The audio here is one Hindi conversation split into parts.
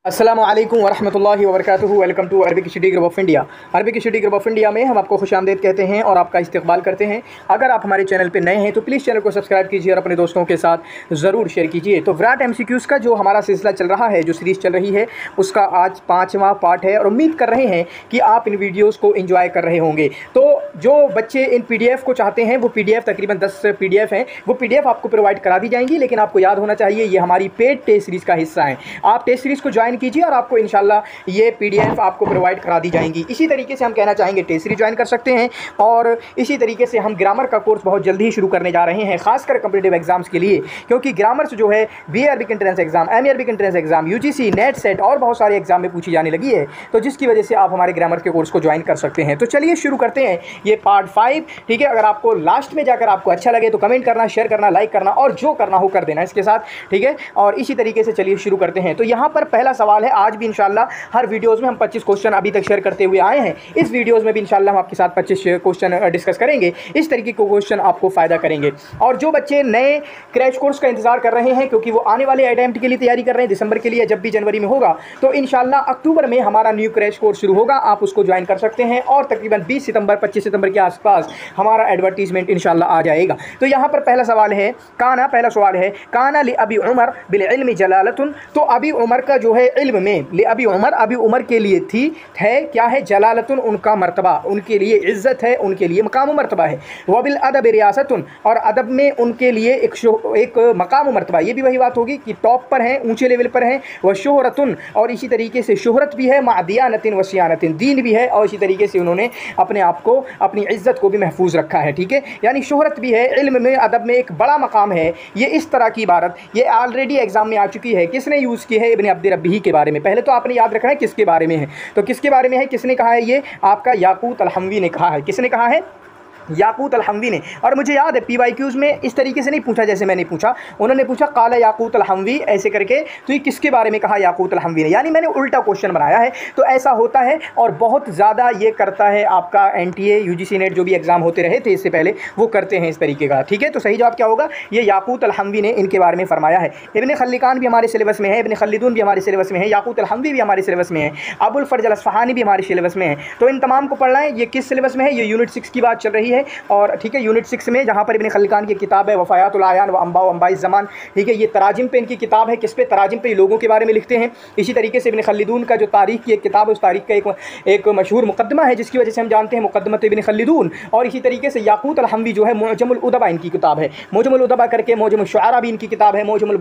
अस्सलामु अलैकुम वरहमतुल्लाहि वबरकातुहू। Welcome to Arabic study group of India. Arabic study group of India में हम आपको खुशामदीद कहते हैं और आपका इस्तकबाल करते हैं। अगर आप हमारे चैनल पे नए हैं तो प्लीज़ चैनल को सब्सक्राइब कीजिए और अपने दोस्तों के साथ ज़रूर शेयर कीजिए। तो विराट MCQs का जो हमारा सिलसिला चल रहा है, जो सीरीज़ चल रही है, उसका आज 5वां पार्ट है और उम्मीद कर रहे हैं कि आप इन वीडियोज़ को इंजॉय कर रहे होंगे। तो जो बच्चे इन PDF को चाहते हैं वो PDF तकरीबन 10 PDF हैं, वो PDF आपको प्रोवाइड करा दी जाएंगी। लेकिन आपको याद होना चाहिए ये हमारी पेड टेस्ट सीरीज़ का हिस्सा है। आप टेस्ट सीरीज़ को ज्वाइन कीजिए और आपको इंशाल्लाह ये PDF आपको प्रोवाइड करा दी जाएंगी। इसी तरीके से हम कहना चाहेंगे टेस्ट सीरीज़ ज्वाइन कर सकते हैं और इसी तरीके से हम ग्रामर का कोर्स बहुत जल्दी ही शुरू करने जा रहे हैं, खासकर कॉम्पिटिटिव एग्जाम्स के लिए, क्योंकि ग्रामर से जो है BA Arabic entrance exam, MA Arabic entrance exam, UGC, NET, SET और बहुत सारे एग्जाम में पूछी जाने लगी है, तो जिसकी वजह से आप हमारे ग्रामर के कोर्स को ज्वाइन कर सकते हैं। तो चलिए शुरू करते हैं ये पार्ट 5। ठीक है, अगर आपको लास्ट में जाकर आपको अच्छा लगे तो कमेंट करना, शेयर करना, लाइक करना और जो करना हो कर देना इसके साथ। ठीक है, और इसी तरीके से चलिए शुरू करते हैं। तो यहाँ पर पहला सवाल है, आज भी इंशाल्लाह हर वीडियोज़ में हम 25 क्वेश्चन अभी तक शेयर करते हुए आए हैं। इस वीडियोज़ में भी इंशाल्लाह हम आपके साथ 25 क्वेश्चन डिस्कस करेंगे। इस तरीके के क्वेश्चन आपको फ़ायदा करेंगे। और जो बच्चे नए क्रैश कोर्स का इंतजार कर रहे हैं, क्योंकि वो आने वाले अटेम्प्ट के लिए तैयारी कर रहे हैं, दिसंबर के लिए जब भी जनवरी में होगा, तो इंशाल्लाह अक्टूबर में हमारा न्यू क्रैश कोर्स शुरू होगा, आप उसको ज्वाइन कर सकते हैं। और तकरीबन 20 सितंबर 25 सितंबर के आसपास हमारा एडवर्टीजमेंट इंशाल्लाह आ जाएगा। तो यहाँ पर पहला सवाल है, पहला सवाल है, काना लि अबी उमर बिल इल्म जलालतुन। तो अबी उमर का जो है इल्म में, लि अबी उमर के लिए थी, है क्या है, जलालतुन उनका मर्तबा, उनके लिए इज्जत है, उनके लिए मकाम मर्तबा है। वबिल अदब रियासतुन, और अदब में उनके लिए एक मकाम मर्तबा, ये भी वही बात होगी कि टॉप पर हैं, ऊंचे लेवल पर हैं। व शोहरतुन, और इसी तरीके से शोहरत भी है, मादियानतिन व सियानतिन, दीन भी है, और इसी तरीके से उन्होंने अपने आप को, अपनी इज्जत को भी महफूज रखा है। ठीक है, यानी शोहरत भी है, इल्म में, अदब में एक बड़ा मकाम है। ये इस तरह की इबारत ये ऑलरेडी एग्जाम में आ चुकी है। किसने यूज़ की है, इब्न अब्द रब्बी के बारे में। पहले तो आपने याद रखना है किसके बारे में है। तो किसके बारे में है, किसने कहा है, ये आपका याकूत अल-हमवी ने कहा है। किसने कहा है, याकूत अल-हमवी ने। और मुझे याद है PYQs में इस तरीके से नहीं पूछा जैसे मैंने पूछा, उन्होंने पूछा काला याकूत अल-हमवी ऐसे करके, तो ये किसके बारे में कहा, याकूत अल-हमवी ने, यानी मैंने उल्टा क्वेश्चन बनाया है। तो ऐसा होता है और बहुत ज़्यादा ये करता है आपका NTA, UGC, नेट, जो भी एग्जाम होते रहे थे इससे पहले, वो करते हैं इस तरीके का। ठीक है, तो सही जवाब क्या होगा, ये याकूत अल-हमवी ने इनके बारे में फरमाया है। इब्न खल्लिकान भी हमारे सिलेबस में है, इब्न खल्लिदून भी हमारे सिलेबस में है, याकूत अल-हमवी भी हमारे सिलेबस में है, अबुल फर्ज अल-अस्फ़हानी भी हमारे सिलेबस में है। तो इन तमाम को पढ़ना है। ये किस सिलेबस में है, ये यूनिट 6 की बात चल रही है। और ठीक है, यूनिट 6 में जहाँ पर इब्न खल्लिकान की किताब है वफ़ायातुल आयान व अंबाई ज़मान। ठीक है, ये तराजिम पे इनकी किताब है, किस पे, तराजिम पे लोगों के बारे में लिखते हैं। इसी तरीके से इब्न खल्लिदून का जो तारीख़ की एक किताब है, उस तारीख़ का एक मशहूर मुकदमा है, जिसकी वजह से हम जानते हैं मुकदमत इब्न खल्लिदून। और इसी तरीके से याकूत अल-हमवी जो है, मुअजमुल उदबा इनकी किताब है, मुअजमुल उदबा करके, मुअजमुल शुआरा भी इनकी किताब है, मुअजमुल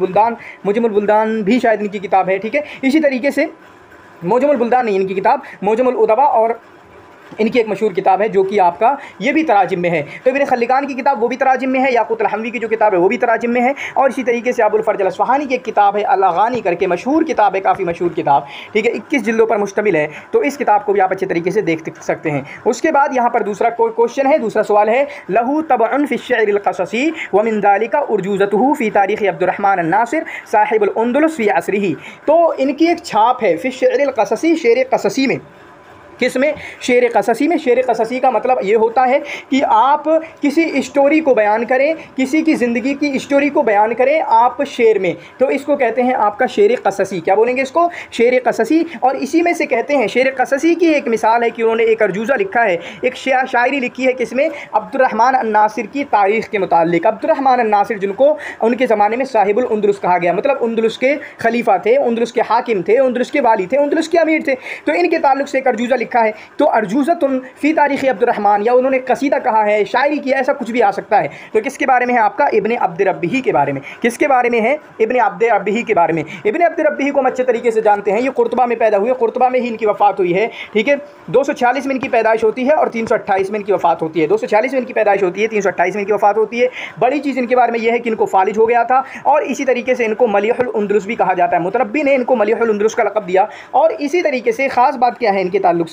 बुल्दान भी शायद इनकी किताब है। ठीक है, इसी तरीके से मुअजमुल बुल्दान नहीं इनकी किताब, मुअजमुल उदबा और इनकी एक मशहूर किताब है जो कि आपका ये भी तराजिम में है। तो इब्न खल्लिकान की किताब वो भी तराजिम में है, याकूत अल-हमवी की जो किताब है वो भी तराजिम में है। और इसी तरीके से अबुल फर्ज अल-अस्फ़हानी की एक किताब है अल-अग़ानी करके, मशहूर किताब है, काफ़ी मशहूर किताब। ठीक है, 21 जिल्दों पर मुश्तमिल है। तो इस किताब को भी आप अच्छे तरीके से देख सकते हैं। उसके बाद यहाँ पर दूसरा क्वेश्चन है, दूसरा सवाल है, लहू तबअन फ़ी अश-शि'r अल-क़ससी व मिन ज़ालिका उर्जूज़तुहु फ़ी तारीख़ अब्दुर्रहमान अन-नासिर साहिबुल अंदलुस फ़ी असरिही। तो इनकी एक छाप है फ़ी अश-शि'r अल-क़ससी, शेर क़ससी में। किस में, शेर क़ससी में। शेर क़ससी का मतलब ये होता है कि आप किसी स्टोरी को बयान करें, किसी की ज़िंदगी की स्टोरी को बयान करें आप शेर में, तो इसको कहते हैं आपका शेर क़ससी। क्या बोलेंगे इसको, शेर क़ससी। और इसी में से कहते हैं, शेर क़ससी की एक मिसाल है कि उन्होंने एक अर्जूज़ा लिखा है, एक शायरी लिखी है, किसमें, अब्दुर्रहमान अन-नासिर की तारीख़ के मुताल्लिक़। अब्दुर्रहमान अन-नासिर जिनको उनके ज़माने में साहिबुल अंदलुस कहा गया, मतलब अंदलुस के खलीफा थे, अंदलुस के हाकिम थे, अंदलुस के वाली थे, अंदलुस के अमीर थे। तो इनके ताल्लुक़ से एक अर्जूज़ा लिखा है। तो अर्जूज़तुन फ़ी तारीख़ अब्दुर्रहमान, या उन्होंने कसीदा कहा है, शायरी किया, ऐसा कुछ भी आ सकता है। तो किसके बारे में है, आपका इब्न अब्द रब्बी के बारे में। किसके बारे में है, इब्न अब्द रब्बी के बारे में। इब्न अब्द रब्बी को हम अच्छे तरीके से जानते हैं, ये कुर्तबा में पैदा हुए, कुर्तबा में ही इनकी वफ़ात हुई है। ठीक है, 246 में इनकी पैदाइश होती है और 328 में इनकी वफ़ात होती है। 246 में इनकी पैदाइश होती है, 328 में इनकी वफ़ात होती है। बड़ी चीज़ इनके बारे में यह है कि इनको फालिज हो गया था, और इसी तरीके से इनको मलीहुल अंदलुस भी कहा जाता है। मुतनब्बी ने इनको मलीहुल अंदलुस का लक़ब दिया। और इसी तरीके से ख़ास बात क्या है इनके ताल्लुक़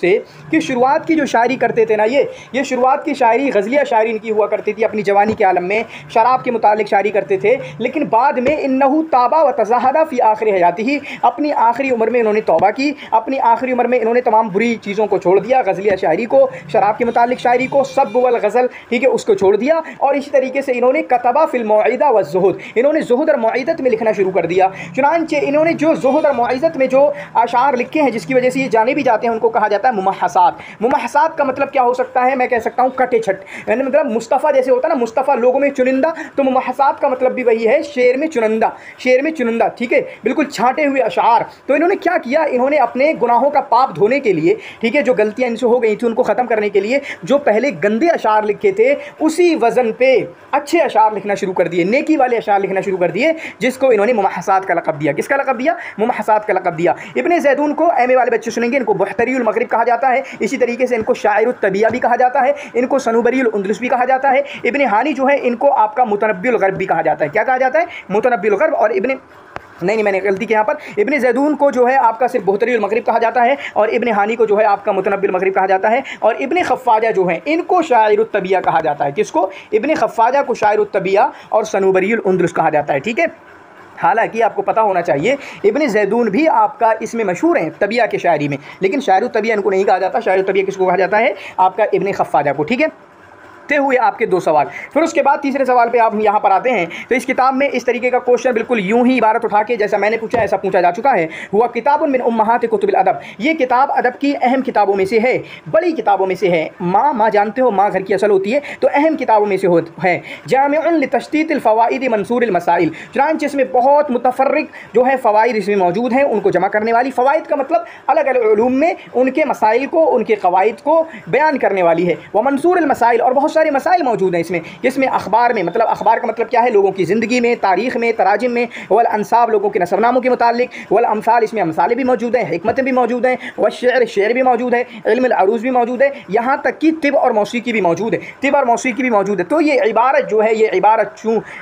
से कि शुरुआत की जो शायरी करते थे ना, ये शुरुआत की शायरी गज़लिया शायरी इनकी हुआ करती थी। अपनी जवानी के आलम में शराब के मुतालिक शायरी करते थे, लेकिन बाद में इन्नहु ताबा व तज़ाहदा फ़ी आखिरी हयाती ही, अपनी आखिरी उम्र में इन्होंने तौबा की। अपनी आखिरी उम्र में इन्होंने तमाम बुरी चीज़ों को छोड़ दिया, गज़लिया शायरी को, शराब के मुतालिक शायरी को, सब वल गज़ल, ठीक है, उसको छोड़ दिया। और इसी तरीके से इन्होंने कतबा फ़िल मौइदा व ज़ुहुद, इन्होंने ज़ुहुद और मौइदत में लिखना शुरू कर दिया। चुनांचे इन्होंने जो ज़ुहुद और मौइज़त में जो अशार लिखे हैं, जिसकी वजह से ये जाने भी जाते हैं, उनको कहा जाता है मुमहसात। मुमहसात का मतलब क्या हो सकता है? मैं कह सकता हूँ कटे छट, यानी मतलब मुस्तफ़ा जैसे होता है ना, मुस्तफ़ा लोगों में चुनिंदा, तो मुमहसात का मतलब भी वही है, शेर में चुनिंदा, शेर में चुनिंदा, ठीक है, बिल्कुल छांटे हुए अशार। तो इन्होंने क्या किया, इन्होंने अपने गुनाहों का पाप धोने के लिए, ठीक है, जो गलतियाँ इनसे हो गई थी उनको ख़त्म करने के लिए जो पहले गंदे अशार लिखे थे, उसी वज़न पे अच्छे अशार लिखना शुरू कर दिए, नेकी वाले अशार लिखना शुरू कर दिए, जिसको इन्होंने मुमहसात का लक़ब दिया। किसका लक़ब दिया? मुमहसात का लक़ब दिया। इब्ने ज़ैदून को एमए वाले बच्चे सुनेंगे, इनको बहतरीउल मग़रिब कहा जाता है। इसी तरीके से इनको शायरुत तबिया भी कहा जाता है, इनको सनूबरीउल उंदलुस भी कहा जाता है। इब्ने हानी जो है इनको आपका मुतनब्बिउल ग़र्ब भी कहा जाता है। क्या कहा जाता है? मुतनब्बिउल ग़र्ब। और नहीं मैंने गलती की यहाँ पर, इब्ने ज़ैदून को जो है आपका सिर्फ बहतरीउल मग़रिब कहा जाता है, और इब्ने हानी को जो है आपका मुतनब्बिउल मग़रिब कहा जाता है, और इब्ने ख़फ़्फ़ाजा जो है इनको शायरुत तबिया कहा जाता है। किसको? इब्ने ख़फ़्फ़ाजा को शायरुत तबिया और सनूबरीउल उंदलुस कहा जाता है, ठीक है। हालांकि आपको पता होना चाहिए इब्ने ज़ैदून भी आपका इसमें मशहूर हैं तबिया के शायरी में, लेकिन शायरुत तबिया इनको नहीं कहा जाता। शायरुत तबिया किसको कहा जाता है? आपका इब्ने ख़फ़्फ़ाजा को, ठीक है। ते हुए आपके दो सवाल। फिर उसके बाद तीसरे सवाल पे आप यहाँ पर आते हैं। तो इस किताब में इस तरीके का क्वेश्चन बिल्कुल यूं ही इबारत उठा के जैसा मैंने पूछा ऐसा पूछा जा चुका है। हुआ किताबुन मिन उम्महात कुतुबिल अदब, ये किताब अदब की अहम किताबों में से है, बड़ी किताबों में से है। माँ जानते हो, माँ घर की असल होती है, तो अहम किताबों में से है। जामिउन लितश्तीतिल फ़वाइद मंसूरिल मसाइल, चुनांचे इसमें बहुत मुतफ़र्रिक़ जो है फ़वाइद इसमें मौजूद हैं, उनको जमा करने वाली। फ़वाइद का मतलब अलग अलग उलूम में उनके मसाइल को, उनके क़वाइद को बयान करने वाली है। व मंसूरिल मसाइल, और बहुत सारे मसाइल मौजूद हैं इसमें। इसमें अखबार में, मतलब अखबार का मतलब क्या है? लोगों की ज़िंदगी में, तारीख़ में, तराजिम में, वल अंसाब, लोगों के नसबनामों के मुतालिक, वल अमसाल, इसमें अमसाले भी मौजूद हैं, हिकमतें भी मौजूद हैं, व शेर, शेर भी मौजूद है, इल्मुल अरूज़ भी मौजूद है, यहाँ तक कि तिब और मौसीकी भी मौजूद है, तिब और मौसीकी भी मौजूद है। तो ये इबारत जो है, ये इबारत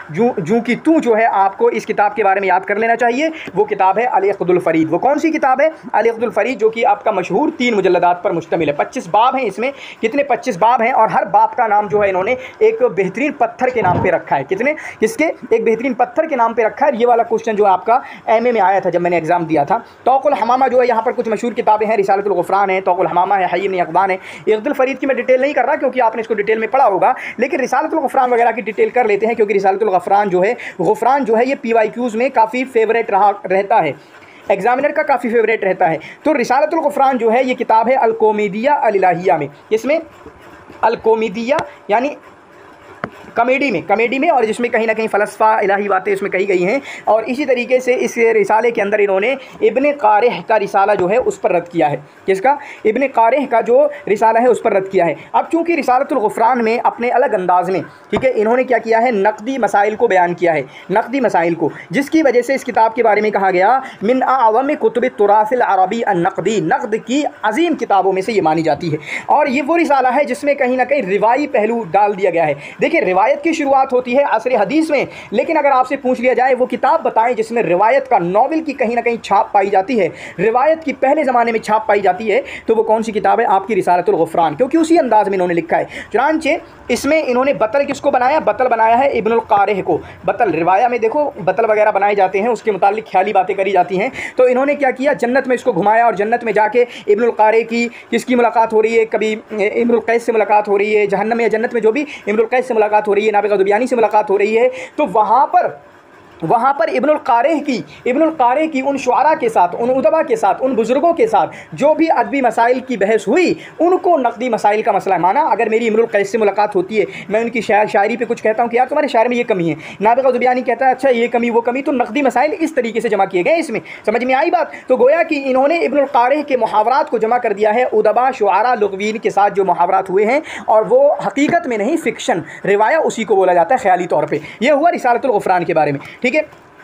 जूँ की तू जो है, आपको इस किताब के बारे में याद कर लेना चाहिए। वो किताब है अल-इक़्दुल फ़रीद। वो कौन सी किताब है? अल-इक़्दुल फ़रीद, जो कि आपका मशहूर 3 मुजल्लदात पर मुश्तमिल है। 25 बाब हैं इसमें। कितने? 25 बाब हैं, और हर बाब का नाम जो है इन्होंने एक बेहतरीन पत्थर के नाम पे रखा है। कितने? किसके? एक बेहतरीन पत्थर के नाम पे रखा है। ये वाला क्वेश्चन जो आपका एमए में आया था जब मैंने एग्जाम दिया था। तौक़ुल हमामा जो है, यहाँ पर कुछ मशहूर किताबें हैं, रिसालतुल ग़ुफ़रान है, तौक़ुल हमामा है, हय्य इब्न यक़ज़ान है। इक़्दुल फ़रीद की मैं डिटेल नहीं कर रहा क्योंकि आपने इसको डिटेल में पढ़ा होगा, लेकिन रिसालतुल ग़ुफ़रान वगैरह की डिटेल कर लेते हैं, क्योंकि रिसालतुल ग़ुफ़रान जो है ये PYQs में काफ़ी फेवरेट रहता है, एग्जामिनर का काफ़ी फेवरेट रहता है। तो रिसालतुल ग़ुफ़रान जो है ये किताब है अल-कोमेदिया अल-इलाहिया में। इसमें अल-कोमेदिया यानी कमेडी में, और जिसमें कहीं ना कहीं फ़लसफ़ा, इलाही बातें इसमें कही गई हैं। और इसी तरीके से इस रिसाले के अंदर इन्होंने इब्ने क़ारिह का रिसाला जो है उस पर रद्द किया है। किसका? इब्ने क़ारिह का जो रिसाला है उस पर रद्द किया है। अब चूँकि रिसालतुल ग़ुफ़रान में अपने अलग अंदाज में, ठीक है, इन्होंने क्या किया है? नक़दी मसाइल को बयान किया है, नक़दी मसाइल को, जिसकी वजह से इस किताब के बारे में कहा गया मिन अअज़म कुतुब तुरासिल अरबी अन-नक़दी, नक़द की अजीम किताबों में से ये मानी जाती है। और ये वो रिसाला है जिसमें कहीं ना कहीं रिवाई पहलू डाल दिया गया है। देखिए, रिवायत की शुरुआत होती है असर हदीस में, लेकिन अगर आपसे पूछ लिया जाए वो किताब बताएं जिसमें रिवायत का, नॉवेल की कहीं ना कहीं छाप पाई जाती है, रिवायत की पहले ज़माने में छाप पाई जाती है, तो वो कौन सी किताब है? आपकी रिसालतुल ग़ुफ़रान, क्योंकि उसी अंदाज में इन्होंने लिखा है। चुनांचे इसमें इन्होंने बतल किसको बनाया? बतल बनाया है इब्नुल क़ारिह को। बतल, रिवाया में देखो बतल वगैरह बनाए जाते हैं, उसके मुतालिक ख्याली बातें करी जाती हैं। तो इन्होंने क्या किया? जन्नत में इसको घुमाया, और जन्नत में जाके इब्नुल क़ारिह की किसकी मुलाकात हो रही है? कभी इम्रुल कैस से मुलाकात हो रही है, जहन्नम या जन्नत में जो भी इम्रुल कैस से मुलाकात हो रही है, नाबिग़ा ज़ुबयानी से मुलाकात हो रही है। तो वहाँ पर इब्नुल क़ारिह की उन शुआरा के साथ, उन उदबा के साथ, उन बुज़ुर्गों के साथ जो भी अदबी मसाइल की बहस हुई, उनको नक़दी मसाइल का मसला माना। अगर मेरी इम्रुल कैस से मुलाकात होती है, मैं उनकी शायरी पे कुछ कहता हूँ कि यार तुम्हारे शायर में ये कमी है, नाबिग़ा ज़ुबयानी कहता है अच्छा ये कमी वो कमी, तो नक़दी मसाइल इस तरीके से जमा किए गए इसमें। समझ में आई बात? तो गोया कि इन्होंने इब्नुल क़ारिह के मुहावरात को जमा कर दिया है उदबा, शुआरा, लुग़वीन के साथ जो मुहावरात हुए हैं, और वो हकीकत में नहीं, फ़िक्शन, रिवाया उसी को बोला जाता है ख़याली तौर पर। यह हुआ रिसालतुल ग़ुफ़रान के बारे में, ठीक है।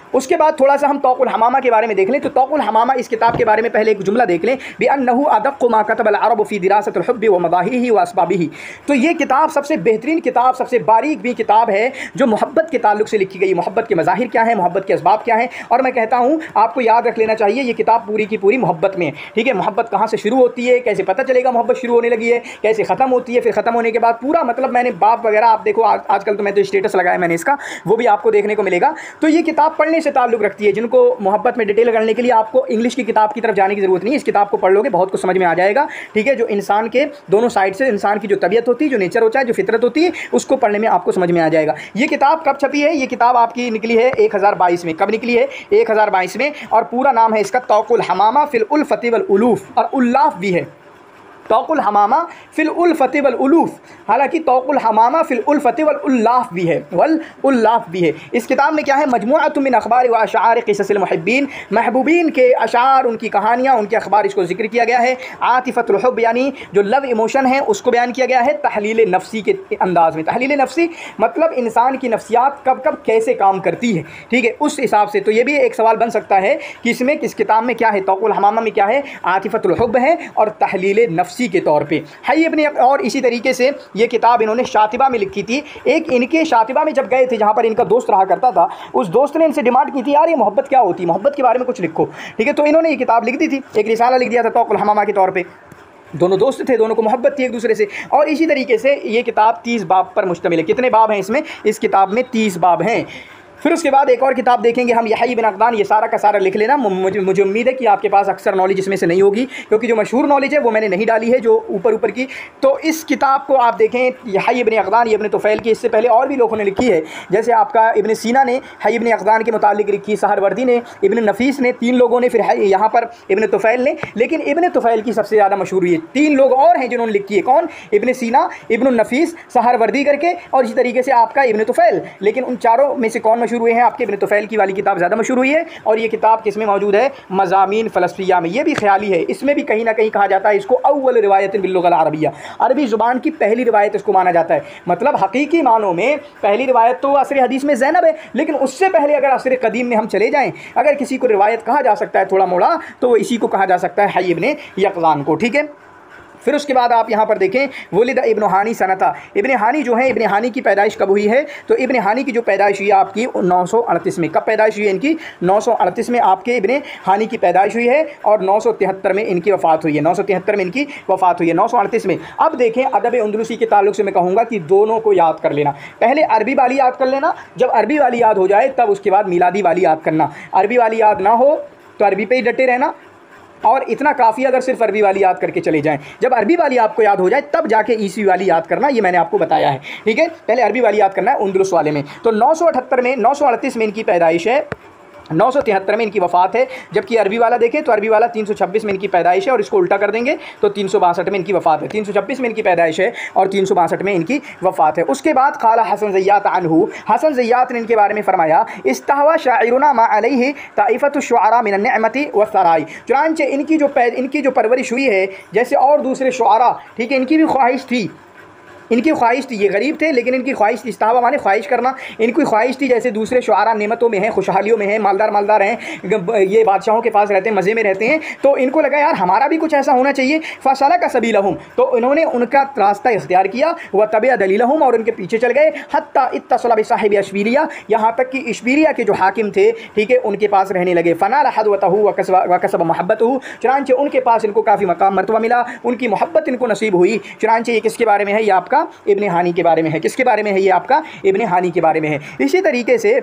उसके बाद थोड़ा सा हम तौक़ुल हमामा के बारे में देख लें। तो तौक़ुल हमामा इस किताब के बारे में पहले एक जुमला देख लें, बिअन्नहु अदक़्क़ु मा कतबल अरब फ़ी दिरासतिल हुब्बि व मदाहिही व अस्बाबिही। तो ये किताब सबसे बेहतरीन किताब, सबसे बारीक भी किताब है जो मोहब्बत के ताल्लुक से लिखी गई। मोहब्बत के मज़ाहिर क्या है, मोहब्बत के असबाब क्या हैं, और मैं कहता हूँ आपको याद रख लेना चाहिए ये किताब पूरी की पूरी मोहब्बत में है। ठीक है, मोहब्बत कहाँ से शुरू होती है, कैसे पता चलेगा मोहब्बत शुरू होने लगी है, कैसे ख़त्म होती है, फिर ख़त्म होने के बाद पूरा मतलब मैंने बाप वगैरह आप देखो आजकल तो मैं तो स्टेटस लगाया मैंने इसका, वो भी आपको देखने को मिलेगा। तो ये किताब पढ़ने से ताल्लुक़ रखती है। जिनको मोहब्बत में डिटेल करने के लिए आपको इंग्लिश की किताब की तरफ जाने की ज़रूरत नहीं है, इस किताब को पढ़ लोगे बहुत कुछ समझ में आ जाएगा। ठीक है, जो इंसान के दोनों साइड से इंसान की जो तबीयत होती है, जो नेचर होता है, जो फितरत होती है, उसको पढ़ने में आपको समझ में आ जाएगा। ये किताब कब छपी है? ये किताब आपकी निकली है 1022 में। कब निकली है? 1022 में। और पूरा नाम है इसका तौक़ुल हमामा फ़िल उल्फ़ति वल उलूफ़, और उल्लाफ़ भी है, तौक़ुल हमामा फ़िल उल्फ़ति वल उलूफ़। हालांकि तौक़ुल हमामा फ़िल उल्फ़ति वल उल्लाफ़ भी है, वल उल्लाफ़ भी है। इस किताब में क्या है? मजमूअतुम मिन अख़बार व अशआर क़िससिल मुहिब्बीन, महबूबीन के अशार, उनकी कहानियाँ, उनके अखबार, इसको ज़िक्र किया गया है। आतिफ़तुल हुब्ब यानी जो लव इमोशन है उसको बयान किया गया है तहलील नफ्सी के अंदाज़ में। तहलील नफ्सी मतलब इंसान की नफ्सियात कब कब कैसे काम करती है, ठीक है, उस हिसाब से। तो ये भी एक सवाल बन सकता है कि इसमें किस किताब में क्या है, तौक़ुल हमामा में क्या है? आतिफ़तुल हुब्ब है और तहलील नफ्सी के तौर पे है ये अपने। और इसी तरीके से ये किताब इन्होंने शातिबा में लिखी थी। एक इनके शातिबा में जब गए थे, जहाँ पर इनका दोस्त रहा करता था, उस दोस्त ने इनसे डिमांड की थी, यार ये मोहब्बत क्या होती है, मोहब्बत के बारे में कुछ लिखो। ठीक है, तो इन्होंने ये किताब लिख दी थी, एक रिसाला लिख दिया था तौक़ुल हमामा के तौर पर। दोनों दोस्त थे, दोनों को मोहब्बत थी एक दूसरे से। और इसी तरीके से ये किताब 30 बाब पर मुश्तमिल है। कितने बाब हैं इसमें? इस किताब में 30 बाब हैं। फिर उसके बाद एक और किताब देखेंगे हम, यहया इब्न अक़दान। ये सारा का सारा लिख लेना। मुझे उम्मीद है कि आपके पास अक्सर नॉलेज इसमें से नहीं होगी, क्योंकि जो मशहूर नॉलेज है वो मैंने नहीं डाली है, जो ऊपर ऊपर की। तो इस किताब को आप देखें, यहया इब्न अक़दान, ये इब्न तुफ़ैल की, इससे पहले और भी लोगों ने लिखी है। जैसे आपका इब्न सीना ने यहया इब्न अक़दान के मुतालिक लिखी, सहरवर्दी ने, इब्न नफ़ीस ने, 3 लोगों ने, फिर यहाँ पर इब्न तुफ़ैल ने। लेकिन इब्न तुफ़ैल की सबसे ज़्यादा मशहूर हुई है। 3 लोग और हैं जिन्होंने लिखी है। कौन? इब्न सीना, इब्न नफ़ीस, सहरवर्दी करके, और इसी तरीके से आपका इब्न तुफ़ैल। लेकिन उन चारों में से कौन मशहूर हुए हैं? आपके इब्न तुफ़ैल की वाली किताब ज़्यादा मशहूर हुई है। और ये किताब किसमें मौजूद है? मज़ामीन फ़लस्फ़िया में। ये भी ख़याली है, इसमें भी कहीं ना कहीं कहा जाता है इसको अव्वल रिवायत बिल्लुग़्ल अरबिया, अरबी ज़ुबान की पहली रिवायत इसको माना जाता है। मतलब हकीकी मानों में पहली रिवायत तो असर हदीस में ज़ैनब है, लेकिन उससे पहले अगर असर कदीम में हम चले जाएँ, अगर किसी को रिवायत कहा जा सकता है थोड़ा मोड़ा, तो वो इसी को कहा जा सकता है यहया इब्न अक़दान को। ठीक है, फिर उसके बाद आप यहाँ पर देखें, वलिद इब्न हानी सनता। इब्न हानी जो है, इब्न हानी की पैदाइश कब हुई है? तो इब्न हानी की जो पैदाइश हुई है आपकी 938 में। कब पैदाइश हुई है इनकी? 938 में आपके इब्न हानी की पैदाइश हुई है, और 973 में इनकी वफ़ात हुई है। 973 में इनकी वफ़ात हुई है, 938 में। अब देखें, अदब अंदलुसी के ताल्लुक से मैं कहूँगा कि दोनों को याद कर लेना। पहले अरबी वाली याद कर लेना, जब अरबी वाली याद हो जाए तब उसके बाद मिलादी वाली याद करना। अरबी वाली याद ना हो तो अरबी पे ही डटे रहना, और इतना काफ़ी अगर सिर्फ अरबी वाली याद करके चले जाएं। जब अरबी वाली आपको याद हो जाए तब जाके ईसवी वाली याद करना, ये मैंने आपको बताया है। ठीक है, पहले अरबी वाली याद करना है उंदुलुस वाले में। तो 978 में, 938 में इनकी पैदाइश है, 973 में इनकी वफ़ात है। जबकि अरबी वाला देखें तो अरबी वाला 326 में इनकी पैदाइश है, और इसको उल्टा कर देंगे तो 362 में इनकी वफ़ात है। 326 में इनकी पैदाइश है और 362 में इनकी वफ़ात है। उसके बाद क़ाला हसन ज़य्यात अन्हु, हसन ज़य्यात ने इनके बारे में फ़रमाया, इस्तहवा शाइरुना मा अलैहि ताइफ़तु शुअरा मिन अन्निअमति वस्सराई। चुनांचे इनकी जो परवरिश हुई है, जैसे और दूसरे शुअरा, ठीक है, इनकी भी ख्वाहिश थी, इनकी ख्वाहिश थी। ये गरीब थे लेकिन इनकी ख्वाहिश थी, इस्तावा माने ख्वाहिश करना, इनकी ख्वाहिश थी जैसे दूसरे शुआरा नेमतों में हैं, खुशहालियों में हैं, मालदार हैं, ये बादशाहों के पास रहते हैं, मज़े में रहते हैं। तो इनको लगा यार हमारा भी कुछ ऐसा होना चाहिए। फ़सला का सबीलहुम, तो इन्होंने उनका रास्ता इख्तियार किया, व तबिया दलीलहुम, और उनके पीछे चल गए। हत्ता इत्तसला बिसाहिब इशबीलिया, यहाँ तक कि इशबीलिया के जो हाकिम थे, ठीक है, उनके पास रहने लगे। फ़नाल हदवतहु व कसब महब्बतहु, चुनांचे उनके पास इनको काफ़ी मकाम मर्तबा मिला, उनकी मोहब्बत इनको नसीब हुई। चुनांचे ये किसके बारे में है? ये आपका इब्न हानी के बारे में है। किसके बारे में है? ये आपका इब्न हानी के बारे में है। इसी तरीके से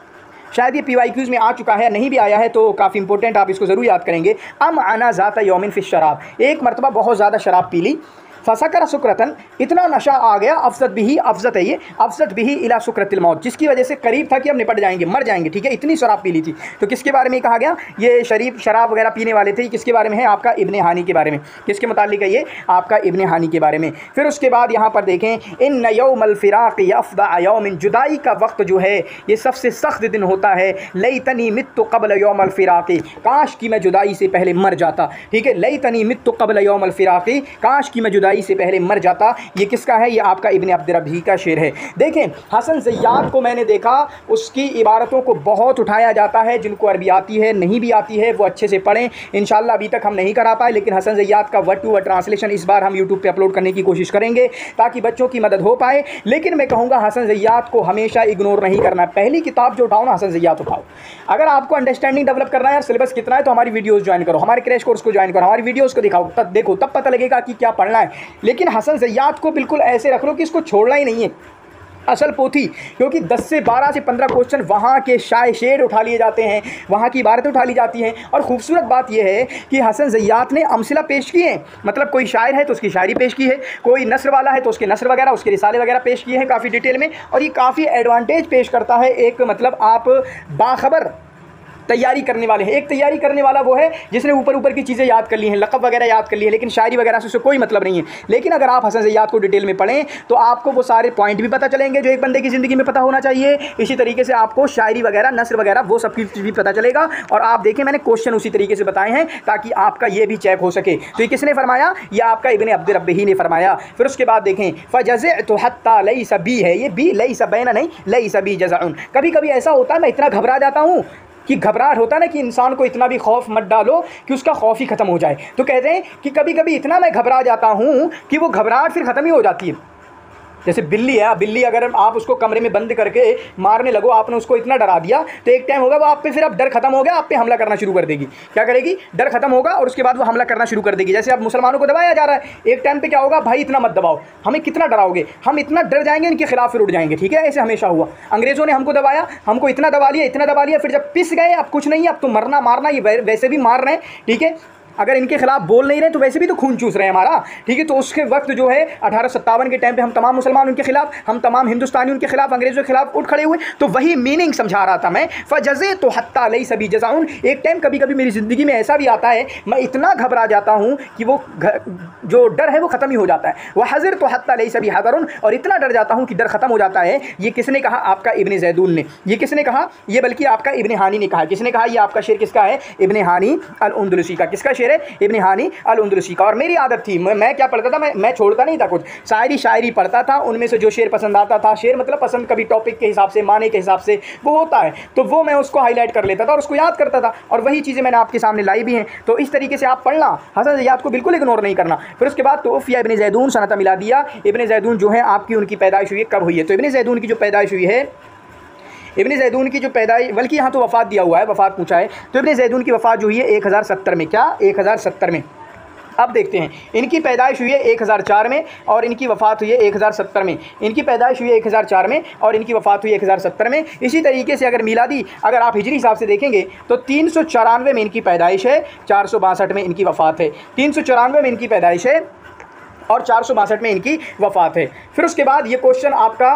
शायद ये PYQs में आ चुका है, नहीं भी आया है तो काफ़ी इंपॉर्टेंट, आप इसको ज़रूर याद करेंगे। अम आना ज़ाता यौमिन फ़िश शराब, एक मरतबा बहुत ज़्यादा शराब पी ली। फ़सकर सुक्रतन, इतना नशा आ गया, अफसद बिही, अफसद है ये, अफसद बिही इला सुक्रतिल मौत, जिसकी वजह से करीब था कि हम निपट जाएंगे, मर जाएंगे। ठीक है, इतनी शराब पी ली थी। तो किसके बारे में कहा गया? ये शराब वगैरह पीने वाले थे। किसके बारे में है? आपका इब्न हानी के बारे में। किसके मुतालिक है ये? आपका इब्न हानी के बारे में। फिर उसके बाद यहाँ पर देखें, इन यौमल फ़िराक़ अफ़दा यौमिन, जुदाई का वक्त जो है ये सबसे सख्त दिन होता है। लैतनी मित्तु क़ब्ल यौमल फ़िराक़, काश कि मैं जुदाई से पहले मर जाता। ठीक है, लैतनी मित्तु क़ब्ल यौमल फ़िराक़, काश कि मैं जुदाई जुदाई से पहले मर जाता। ये किसका है? ये आपका इब्न अब्द रबी का शेर है। देखें, हसन ज़य्याद को मैंने देखा, उसकी इबारतों को बहुत उठाया जाता है। जिनको अरबी आती है, नहीं भी आती है, वो अच्छे से पढ़ें। इंशाअल्लाह अभी तक हम नहीं करा पाए, लेकिन हसन ज़य्याद का वर्ड टू वर्ड ट्रांसलेशन इस बार हम यूट्यूब पे अपलोड करने की कोशिश करेंगे ताकि बच्चों की मदद हो पाए। लेकिन मैं कहूँगा हसन ज़य्याद को हमेशा इग्नोर नहीं करना। पहली किताब जो उठाओ ना, हसन ज़य्याद उठाओ। अगर आपको अंडरस्टैंडिंग डेवलप करना है, यार सिलेबस कितना है, तो हमारी वीडियोज़ ज्वाइन करो, हमारे क्रैश कोर्स को ज्वाइन करो, हमारी वीडियोज़ को दिखाओ, तब देखो, तब पता लगेगा कि क्या पढ़ना है। लेकिन हसन ज़य्याद को बिल्कुल ऐसे रख लो कि इसको छोड़ना ही नहीं है, असल पोथी। क्योंकि 10 से 12 से 15 क्वेश्चन वहाँ के शेर उठा लिए जाते हैं, वहाँ की इबारतें उठा ली जाती हैं। और ख़ूबसूरत बात यह है कि हसन ज़य्याद ने अमसिला पेश किए हैं, मतलब कोई शायर है तो उसकी शायरी पेश की है, कोई नस्र वाला है तो उसके नस्र वगैरह, उसके रिसाले वगैरह पेश किए हैं काफ़ी डिटेल में। और ये काफ़ी एडवांटेज पेश करता है, एक मतलब आप बाखबर तैयारी करने वाले हैं। एक तैयारी करने वाला वो है जिसने ऊपर ऊपर की चीज़ें याद कर ली हैं, लक़ब वगैरह याद कर ली है, लेकिन शायरी वगैरह से उससे कोई मतलब नहीं है। लेकिन अगर आप हसन ज़य्याद को डिटेल में पढ़ें तो आपको वो सारे पॉइंट भी पता चलेंगे जो एक बंदे की ज़िंदगी में पता होना चाहिए। इसी तरीके से आपको शायरी वगैरह, नस्र वगैरह, वो सब चीज़ भी पता चलेगा। और आप देखें, मैंने क्वेश्चन उसी तरीके से बताए हैं ताकि आपका ये भी चेक हो सके। तो ये किसने फरमाया? ये आपका इब्न अब्द रबी ने फरमाया। फिर उसके बाद देखें, फ़जज़अतु हत्ता लैसा बी है, ये बी लैसा बैना नहीं, लैसा बी जज़अन। कभी कभी ऐसा होता है मैं इतना घबरा जाता हूँ कि घबराहट होता है ना कि इंसान को इतना भी खौफ मत डालो कि उसका खौफ ही ख़त्म हो जाए। तो कहते हैं कि कभी कभी इतना मैं घबरा जाता हूँ कि वो घबराहट फिर ख़त्म ही हो जाती है। जैसे बिल्ली है, बिल्ली अगर आप उसको कमरे में बंद करके मारने लगो, आपने उसको इतना डरा दिया तो एक टाइम होगा वो आप पे, फिर अब डर खत्म हो गया, आप पे हमला करना शुरू कर देगी। क्या करेगी? डर खत्म होगा और उसके बाद वो हमला करना शुरू कर देगी। जैसे अब मुसलमानों को दबाया जा रहा है, एक टाइम पे क्या होगा, भाई इतना मत दबाओ, हमें कितना डराओगे, हम इतना डर जाएंगे, इनके खिलाफ फिर उठ जाएंगे। ठीक है, ऐसे हमेशा हुआ। अंग्रेज़ों ने हमको दबाया, हमको इतना दबा लिया, इतना दबा लिया, फिर जब पिस गए, अब कुछ नहीं है, अब तो मरना मारना, ये वैसे भी मार रहे हैं। ठीक है, अगर इनके खिलाफ बोल नहीं रहे तो वैसे भी तो खून चूस रहे हैं हमारा। ठीक है, तो उसके वक्त जो है 1857 के टाइम पे हम तमाम मुसलमान उनके खिलाफ, हम तमाम हिंदुस्तानी उनके खिलाफ, अंग्रेज़ों के खिलाफ उठ खड़े हुए। तो वही मीनिंग समझा रहा था मैं। फ़जज़अतु हत्ता लैसा बी जज़अन। एक टाइम कभी कभी मेरी ज़िंदगी में ऐसा भी आता है, मैं इतना घबरा जाता हूँ कि वो जो डर है वो ख़त्म ही हो जाता है। वह हज़रतु हत्ता लैसा बी हज़रुन, और इतना डर जाता हूँ कि डर ख़त्म हो जाता है। ये किसने कहा? आपका इब्न ज़ैदून ने। ये किसने कहा? ये बल्कि आपका इब्न हानी ने कहा। किसने कहा? ये आपका शेर किसका है? इब्न हानी अल-अंदलुसी का। किसका शेर है? इब्न हानी अल-अंदलुसी का। और मेरी आदत थी, मैं क्या पढ़ता था, मैं छोड़ता नहीं था कुछ, शायरी पढ़ता था। उनमें से जो शेर पसंद आता था, शेर मतलब पसंद कभी टॉपिक के हिसाब से, माने के हिसाब से वो होता है, तो वो मैं उसको हाईलाइट कर लेता था और उसको याद करता था। और वही चीज़ें मैंने आपके सामने लाई भी हैं। तो इस तरीके से आप पढ़ना, हसन ज़य्याद को बिल्कुल इग्नोर नहीं करना। फिर उसके बाद तोफ़िया इब्न ज़ैदून सनत मिलादिया। इब्न ज़ैदून जो है आपकी, उनकी पैदाइश हुई है, कब हुई है? तो इब्न ज़ैदून की जो पैदाइश हुई है, इब्न ज़ैदून की जो पैदाइश, बल्कि यहाँ तो वफ़ात दिया हुआ है, वफ़ात पूछा है। तो इब्न ज़ैदून की वफ़ात जो हुई है 1070 में। क्या? 1070 में। अब देखते हैं, इनकी पैदाइश हुई है 1004 में और इनकी वफ़ात हुई है 1070 में। इनकी पैदाइश हुई है 1004 में और इनकी वफ़ात हुई है 1070 में। इसी तरीके से अगर मिलादी, अगर आप हिजरी हिसाब से देखेंगे तो 394 में इनकी पैदाइश है, 462 में इनकी वफ़ात है। 394 में इनकी पैदाइश है और 462 में इनकी वफ़ात है। फिर उसके बाद ये क्वेश्चन आपका,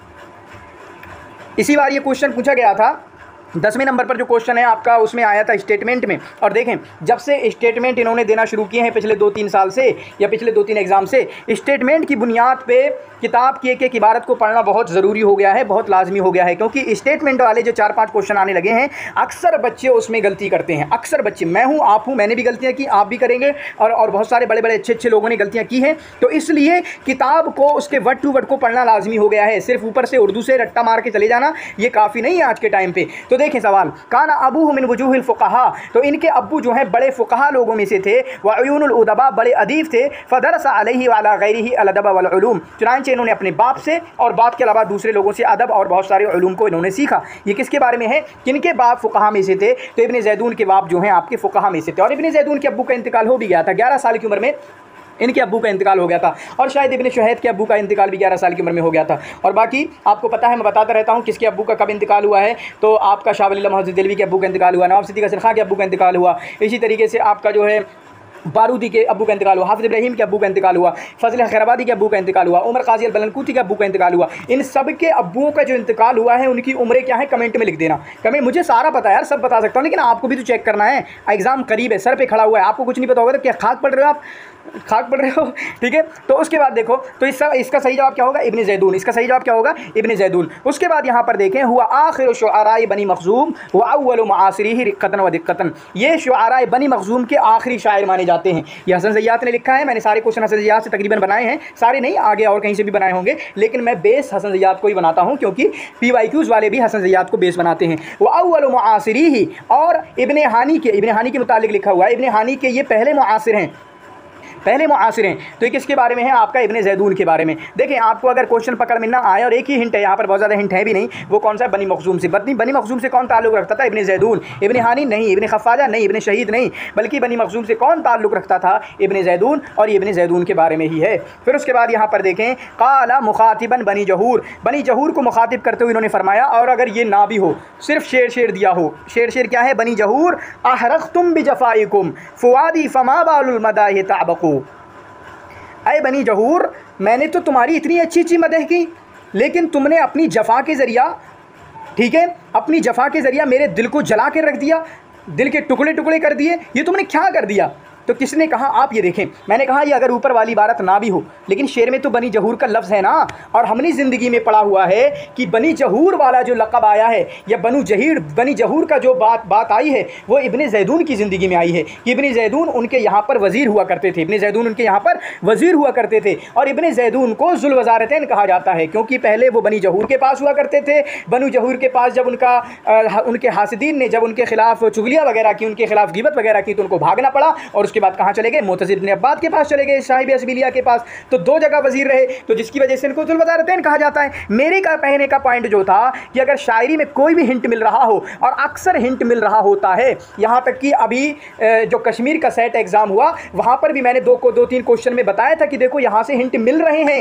इसी बार ये क्वेश्चन पूछा गया था 10वें नंबर पर जो क्वेश्चन है आपका, उसमें आया था स्टेटमेंट में। और देखें, जब से स्टेटमेंट इन्होंने देना शुरू किए हैं पिछले 2-3 साल से, या पिछले 2-3 एग्ज़ाम से, स्टेटमेंट की बुनियाद पे किताब की एक इबारत को पढ़ना बहुत ज़रूरी हो गया है, बहुत लाजमी हो गया है। क्योंकि स्टेटमेंट वाले जो 4-5 क्वेश्चन आने लगे हैं, अक्सर बच्चे उसमें गलती करते हैं। अक्सर बच्चे, मैं हूँ, आप हूँ, मैंने भी गलतियाँ की, आप भी करेंगे, और बहुत सारे बड़े बड़े अच्छे लोगों ने गलतियाँ की हैं। तो इसलिए किताब को, उसके वर्ड टू वर्ड को पढ़ना लाजमी हो गया है। सिर्फ ऊपर से उर्दू से रट्टा मार के चले जाना ये काफ़ी नहीं है आज के टाइम पर। तो देखें सवाल, काना अबूहु मिन वजूहिल फुक़हा, तो इनके अब्बू जो हैं बड़े फ़ुक़हा लोगों में से थे। व अयूनुल उदबा, बड़े अदीब थे। फ़दरसा अलैहि व अला गैरिही अल अदब वल उलूम, चुनांचे इन्होंने अपने बाप से और बाप के अलावा दूसरे लोगों से अदब और बहुत सारे उलूम को इन्होंने सीखा। ये किसके बारे में है? किनके बाप फ़ुक़हा में से थे? तो इब्न ज़ैदून के बाप जो हैं आपके फ़ुक़हा में से थे। और इब्न ज़ैदून के अब्बू का इंतकाल हो भी गया था, 11 साल की उम्र में इनके अब्बू का इंतकाल हो गया था। और शायद इब्न शुहैद के अब्बू का इंतकाल भी 11 साल की उम्र में हो गया था। और बाकी आपको पता है, मैं बताता रहता हूँ किसके अब्बू का कब इंतकाल हुआ है। तो आपका शाह वली मोहम्मद देलवी के अब्बू का इंतकाल हुआ, नवाब सिद्दीक़ हसन खां के अब्बू का इंतकाल हुआ। इसी तरीके से आपका जो है बारूदी के अब्बू का इंतकाल हुआ, हाफिज़ इब्राहीम के अब्बू का इंतकाल हुआ, फजल खैराबादी के अब्बू का इंतकाल हुआ, उमर काजी अल-बलनकूती के अब्बू का इंतकाल हुआ। इन सब के अब्बुओं का जो इंतकाल हुआ है, उनकी उम्रें क्या है, कमेंट में लिख देना। कमेंट, मुझे सारा पता है यार, सब बता सकता हूँ, लेकिन आपको भी तो चेक करना है। एग्ज़ाम करीब है, सर पे खड़ा हुआ है, आपको कुछ नहीं पता होगा तो क्या खाक पढ़ रहे हो आप? खाक पढ़ रहे हो, ठीक है। तो उसके बाद देखो, तो इसका सही जवाब क्या होगा? इब्न ज़ैदून। इसका सही जवाब क्या होगा? इब्न ज़ैदून। उसके बाद यहाँ पर देखें, हुआ आखिर शुअराए बनी मखज़ूम व अव्वल मुआसिरिही रिक़्क़तन व दिक़्क़तन। ये शुअराए बनी मखज़ूम के आखिरी शायर माने जाते हैं। ये हसन ज़ैयात ने लिखा है। मैंने सारे क्वेश्चन हसन ज़ैयात से तकरीबन बनाए हैं, सारे नहीं, आगे और कहीं से भी बनाए होंगे, लेकिन मैं बेस हसन ज़ैयात को ही बनाता हूँ, क्योंकि PYQs वाले भी हसन ज़ैयात को बेस बनाते हैं। व अव्वल मुआसिरिही, और इब्न हानी के मुतालिक लिखा हुआ है। इब्न हानी के ये पहले मुआसिर हैं, पहले मुआसिर हैं। तो ये किसके बारे में है? आपका इब्न ज़ैदून के बारे में। देखें, आपको अगर क्वेश्चन पकड़ में ना आए, और एक ही हिंट है यहाँ पर, बहुत ज़्यादा हिंट है भी नहीं, वो कौन सा है? बनी मखज़ूम से। बनी मखज़ूम से कौन ताल्लुक़ रखता था? इब्न ज़ैदून। इब्न हानी नहीं, इब्न खफ़ाजा नहीं, इब्न शहीद नहीं, बल्कि बनी मखज़ूम से कौन ताल्लुक़ रखता था? इब्न ज़ैदून। और इब्न ज़ैदून के बारे में ही है। फिर उसके बाद यहाँ पर देखें, क़ाला मुख़ातिबन बनी जहूर, बनी जहूर को मुखातिब करते हुए इन्होंने फरमाया, और अगर ये ना भी हो, सिर्फ शेर दिया हो, शेर क्या है? बनी जहूर, अहरक़्तुम बिजफ़ाइकुम फ़ुआदी फ़मा बालुल मदाहि तअबक़ू। अय बनी जहूर, मैंने तो तुम्हारी इतनी अच्छी मदह की, लेकिन तुमने अपनी जफ़ा के ज़रिया, ठीक है, अपनी जफ़ा के ज़रिया मेरे दिल को जला के रख दिया, दिल के टुकड़े टुकड़े कर दिए। ये तुमने क्या कर दिया? तो किसने कहा? आप ये देखें, मैंने कहा ये अगर ऊपर वाली इबारत ना भी हो, लेकिन शेर में तो बनी जहूर का लफ्ज़ है ना, और हमने ज़िंदगी में पढ़ा हुआ है कि बनी जहूर वाला जो लक़ब आया है, या बनी जहूर का जो बात आई है, वो इब्न ज़ैदून की ज़िंदगी में आई है कि इब्न ज़ैदून उनके यहाँ पर वज़ीर हुआ करते थे। इब्न ज़ैदून उनके यहाँ पर वज़ीर हुआ करते थे, और इब्न ज़ैदून को ज़ुल वज़ारतैन कहा जाता है, क्योंकि पहले वो बनी जहूर के पास हुआ करते थे। बनी जहूर के पास जब उनके हासिदीन ने जब उनके खिलाफ चुगलियाँ वगैरह की, उनके खिलाफ गिबत वगैरह की, तो उनको भागना पड़ा, और उसके बाद कहाँ चले गए? मुअतज़िद इब्न अब्बाद के पास चले गए, साहिब असबिलिया के पास। तो दो जगह वज़ीर रहे, तो जिसकी वजह से इनको ज़ुल वज़ारतैन कहा जाता है। मेरे का कहने का पॉइंट जो था कि अगर शायरी में कोई भी हिंट मिल रहा हो, और अक्सर हिंट मिल रहा होता है, यहाँ तक कि अभी जो कश्मीर का सेट एग्ज़ाम हुआ, वहाँ पर भी मैंने दो तीन क्वेश्चन में बताया था कि देखो यहाँ से हिंट मिल रहे हैं,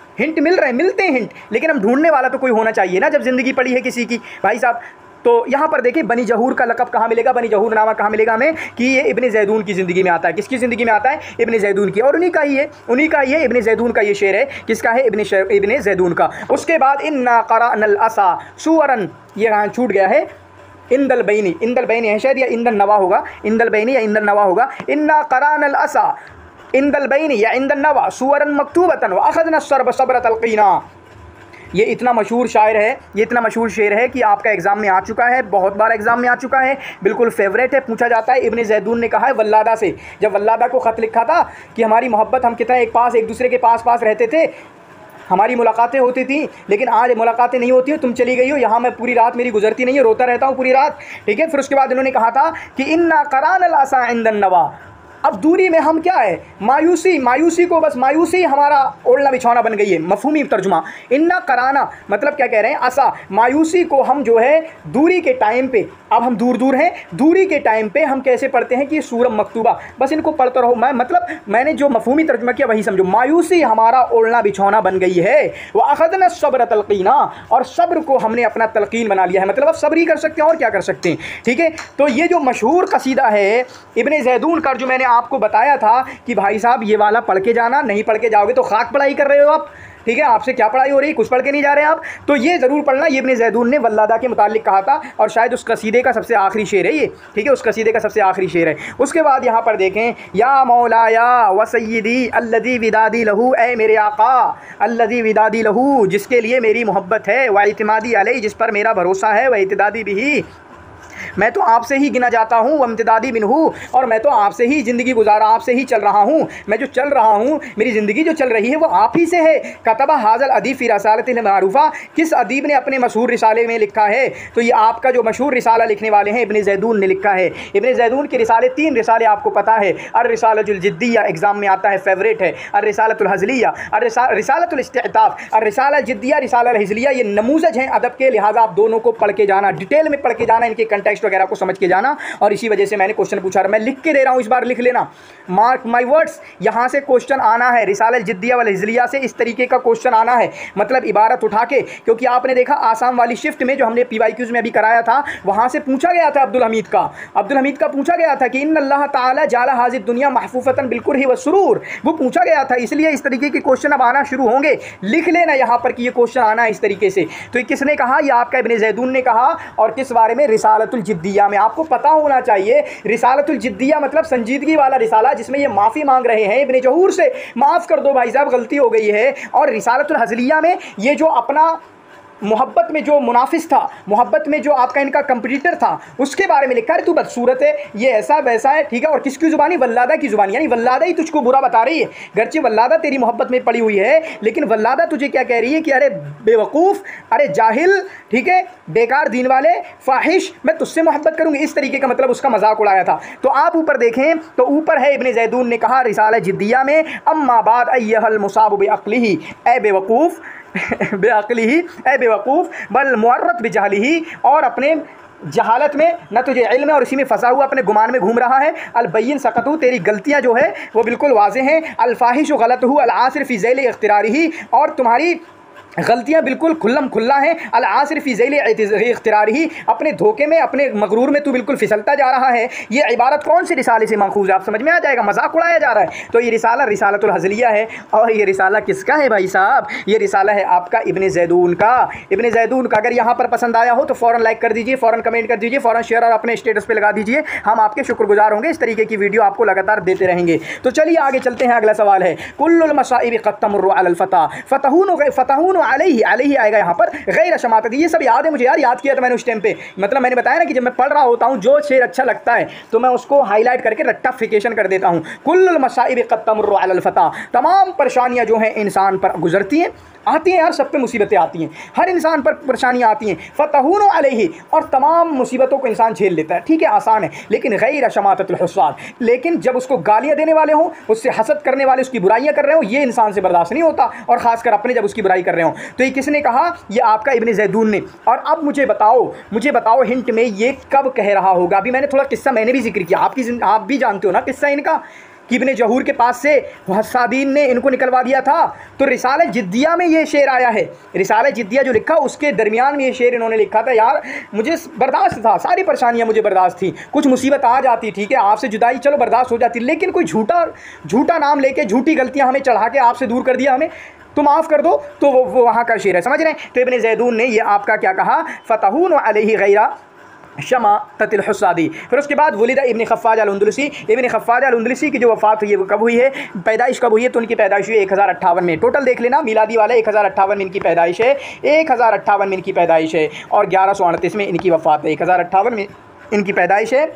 मिलते हैं हिंट, लेकिन हम ढूंढने वाला तो कोई होना चाहिए ना, जब ज़िंदगी पड़ी है किसी की, भाई साहब। तो यहाँ पर देखिए, बनी जहूर का लक़ब कहाँ मिलेगा? बनी जहूर नामा कहाँ मिलेगा हमें? कि ये इब्न ज़ैदून की ज़िंदगी में आता है। किसकी ज़िंदगी में आता है? इब्न ज़ैदून की। और उन्हीं का ही है इब्न ज़ैदून का ये शेर है। किसका है? इब्न ज़ैदून का। उसके बाद इन्ना क़रअनल असा सूरन, ये यहाँ छूट गया है, इंदल बैनी है शायद, या इंदल नवा होगा, इंदल बैनी या इंदल नवा होगा। इन्ना क़रअनल असा इंदल बैनी या इंदल नवा सूरन मकतूबतन व अख़ज़ना सर्ब सब्र तलक़ीना। ये इतना मशहूर शायर है, ये इतना मशहूर शेर है कि आपका एग्ज़ाम में आ चुका है, बहुत बार एग्ज़ाम में आ चुका है, बिल्कुल फेवरेट है। पूछा जाता है, इब्न ज़ैदून ने कहा है वल्लादा से, जब वल्लादा को ख़त लिखा था कि हमारी मोहब्बत, हम कितना एक दूसरे के पास रहते थे, हमारी मुलाकातें होती थी, लेकिन आज मुलाकातें नहीं होती हो, तुम चली गई हो, यहाँ मैं पूरी रात मेरी गुजरती नहीं है, रोता रहता हूँ पूरी रात, ठीक है। फिर उसके बाद इन्होंने कहा था कि इन्ना क़रअनल असा इंदन नवा, अब दूरी में हम क्या है? मायूसी को, बस मायूसी हमारा ओढ़ना बिछौना बन गई है। मफहूमी तर्जुमा, इन्ना कराना मतलब क्या कह रहे हैं? असा, मायूसी को हम जो है दूरी के टाइम पे, अब हम दूर हैं, दूरी के टाइम पे हम कैसे पढ़ते हैं कि ये सूरम मकतूबा, बस इनको पढ़ते रहो। मैंने जो मफहूमी तर्जुमा किया वही समझो। मायूसी हमारा ओढ़ना बिछौना बन गई है। वह अख़ज़ना सब्र तलक़ीना, और सब्र को हमने अपना तलक़ीन बना लिया है, मतलब अब सब्र ही कर सकते हैं, और क्या कर सकते हैं, ठीक है। तो ये जो मशहूर कसीदा है इब्न ज़ैदून का, जो मैंने आपको बताया था कि भाई साहब ये वाला पढ़ के जाना, नहीं पढ़ के जाओगे तो खाक पढ़ाई कर रहे हो आप, ठीक है। आपसे क्या पढ़ाई हो रही है? कुछ पढ़ के नहीं जा रहे हैं आप। तो ये ज़रूर पढ़ना, ये इब्न ज़ैदून ने वल्लादा के मुतालिक कहा था, और शायद उस कसीदे का सबसे आखिरी शेर है ये, ठीक है, उस कसीदे का सबसे आखिरी शेर है। उसके बाद यहाँ पर देखें, या मौलाया व सय्यदी अल्लज़ी विदादी लहू, ए मेरे आका, अल्लज़ी विदादी लहू, जिसके लिए मेरी मोहब्बत है, व इतिमादी अलैहि, जिस पर मेरा भरोसा है, व इतिदादी बिही, मैं तो आपसे ही गिना जाता हूँ, वमतदादी मिनहू, और मैं तो आपसे ही ज़िंदगी गुजारा, आपसे ही चल रहा हूँ, मैं जो चल रहा हूँ, मेरी ज़िंदगी जो चल रही है वो आप ही से है। कतबा हाज़ल अदीब फ़ी रसालतिल मारूफ़ा, किस अदीब ने अपने मशहूर रिसाले में लिखा है? तो ये आपका जो मशहूर रिसाला लिखने वाले हैं इब्न ज़ैदून ने लिखा है। इब्न ज़ैदून के रिसाले, 3 रिसाले आपको पता है। अर्रिसालतुल जिद्दिया एग्ज़ाम में आता है, फेवरेट है। अर्रिसालतुल हज़लिया, रिसालतुल इस्तिअताफ़, अर्रिसाला जिद्दिया, रिसाला हिज़लिया, ये नमूज़ज हैं अदब के, लिहाजा आप दोनों को पढ़ के जाना, डिटेल में पढ़ के जाना, इनके कंटेक्स्ट वगैरह को समझ के जाना। और इसी वजह से मैंने क्वेश्चन पूछा, मैं लिख के दे रहा हूं, इस बार लिख लेना, मार्क माय वर्ड्स, यहां से क्वेश्चन आना है। रिसाला जिद्दिया वल हिज़लिया से इस तरीके का क्वेश्चन आना है, मतलब इबारत उठा के, क्योंकि आपने देखा आसाम वाली शिफ्ट में जो हमने PYQs में अभी कराया था, वहां से पूछा गया था अब्दुल हमीद का पूछा गया था कि इन्नल्लाह ताला जाला हाज़िद दुनिया महफूफतन बिलकुरही व सुरूर, वो पूछा गया था। इसलिए इस तरीके के क्वेश्चन अब आना शुरू होंगे, लिख लेना यहाँ पर कि ये क्वेश्चन आना है इस तरीके से। तो किसने कहा? ये आपका इब्न ज़ैदून ने कहा, और किस बारे में? रिसालतुल जिद्दिया में। आपको पता होना चाहिए रिसालतुल जिद्दिया मतलब संजीदगी वाला रिसाला, जिसमें ये माफ़ी मांग रहे हैं इब्ने जहूर से, माफ़ कर दो भाई साहब गलती हो गई है। और रिसालतुल हज़लिया में ये जो अपना मोहब्बत में जो मुनाफिस था, मोहब्बत में जो आपका इनका कंपटीटर था, उसके बारे में लिखा है तू बदसूरत है, ये ऐसा वैसा है, ठीक है। और किसकी ज़ुबानी? वल्लादा की ज़ुबानी, यानी वल्लादा ही तुझको बुरा बता रही है। गर्चे वल्लादा तेरी मोहब्बत में पड़ी हुई है, लेकिन वल्लादा तुझे क्या कह रही है कि अरे बेवकूफ़, अरे जाहिल, ठीक है, बेकार दीन वाले, फाहिश, मैं तुझसे मोहब्बत करूँगी। इस तरीके का मतलब उसका मजाक उड़ाया था। तो आप ऊपर देखें तो ऊपर है इब्ने ज़ैदून ने कहा रिसाला जिद्दिया में, अम्मा बाद अय्यहल मुसाब बेअक्लिही, ए बेवकूफ़ बेअक्ली ही, ए बेवकूफ़, बल मुअर्रत बिजहलिही, और अपने जहालत में न तुझे इल्म है और इसी में फंसा हुआ अपने गुमान में घूम रहा है। अलबय्यिन सकतू, तेरी गलतियाँ जो है वो बिल्कुल वाज़ेह हैं। अलफ़ाहिश गलत हु अल-आसिर फ़ी ज़ैल इख्तिरारिही, और तुम्हारी गलतियाँ बिल्कुल खुल्लम खुल्ला हैं। अल-आसिर फ़ी ज़ैल इख्तिरारिही, अपने धोखे में, अपने मगरूर में तू बिल्कुल फिसलता जा रहा है। ये इबारत कौन से रिसाले से माखूज़ है? आप समझ में आ जाएगा, मजाक उड़ाया जा रहा है। तो ये रिसाला रिसालतुल हज़लिया है। और ये रिसाला किसका है भाई साहब? ये रिसाला है आपका इब्ने ज़ैदून का, इब्ने ज़ैदून का। अगर यहाँ पर पसंद आया हो तो फ़ौरन लाइक कर दीजिए, फ़ौरन कमेंट कर दीजिए, फ़ौरन शेयर और अपने स्टेटस पर लगा दीजिए। हम आपके शुक्रगुजार होंगे, इस तरीके की वीडियो आपको लगातार देते रहेंगे। तो चलिए आगे चलते हैं। अगला सवाल है, कुल्लुल मसाइब क़द तमुर्रु अलल फ़ता फ़तहून अलैहि आएगा यहाँ पर गैर शमातती। ये सब याद है मुझे यार, याद किया था मैंने उस टाइम पे। मतलब मैंने बताया ना कि जब मैं पढ़ रहा होता हूँ जो शेर अच्छा लगता है तो मैं उसको हाईलाइट करके रट्टाफिकेशन कर देता हूँ। कुल्लुल मसाइब क़द तमुर्रु अलल फ़ता, तमाम परेशानियाँ जो हैं इंसान पर गुजरती हैं, आती हैं यार, सब पे मुसीबतें आती हैं, हर इंसान पर परेशानियाँ आती हैं। फ़तहून अलैहि, और तमाम मुसीबतों को इंसान झेल लेता है, ठीक है, आसान है। लेकिन गैर शमाततुल हुस्साद, लेकिन जब उसको गालियाँ देने वाले हों, उससे हसद करने वाले, उसकी बुराइयाँ कर रहे हो, ये इंसान से बर्दाश्त नहीं होता, और ख़ासकर अपने जब उसकी बुराई कर रहे हो। तो ये किसने कहा? ये आपका इब्ने ज़ैदून ने। और अब मुझे बताओ हिंट में ये कब कह रहा होगा? अभी मैंने थोड़ा किस्सा मैंने भी जिक्र किया, आप भी जानते हो ना किस्सा इनका, कि इब्ने जहूर के पास से हस्सादीन ने इनको निकलवा दिया था। तो रिसाले जिद्दिया में ये शेर आया है, रिसाले जिद्दिया जो लिखा उसके दरमियान में ये शेर इन्होंने लिखा था। यार मुझे बर्दाश्त था, सारी परेशानियां मुझे बर्दाश्त थी, कुछ मुसीबत आ जाती, ठीक है, आपसे जुदाई चलो बर्दाश्त हो जाती, लेकिन कोई झूठा नाम लेके झूठी गलतियां हमें चढ़ा के आपसे दूर कर दिया, हमें तो माफ़ कर दो। तो वो वहाँ का शेर है, समझ रहे हैं? तो इब्ने ज़ैदून ने ये आपका क्या कहा? फ़तहून अलैहि गैरा शमाततिल हुस्सादी। फिर उसके बाद वलिदा इब्न खफ़्फ़ाज अल-अंदलुसी, इब्न खफ़्फ़ाज अल-अंदलुसी की जो वफ़ात हुई है वो कब हुई है, पैदाइश कब हुई है? तो उनकी पैदाइश हुई 1058 में। टोटल देख लेना, मिलादी वाला 1058 में इनकी पैदाइश है, 1058 में इनकी पैदाइश है, और 1138 में इनकी वफ़ात है। 1058 में इनकी पैदाइश है,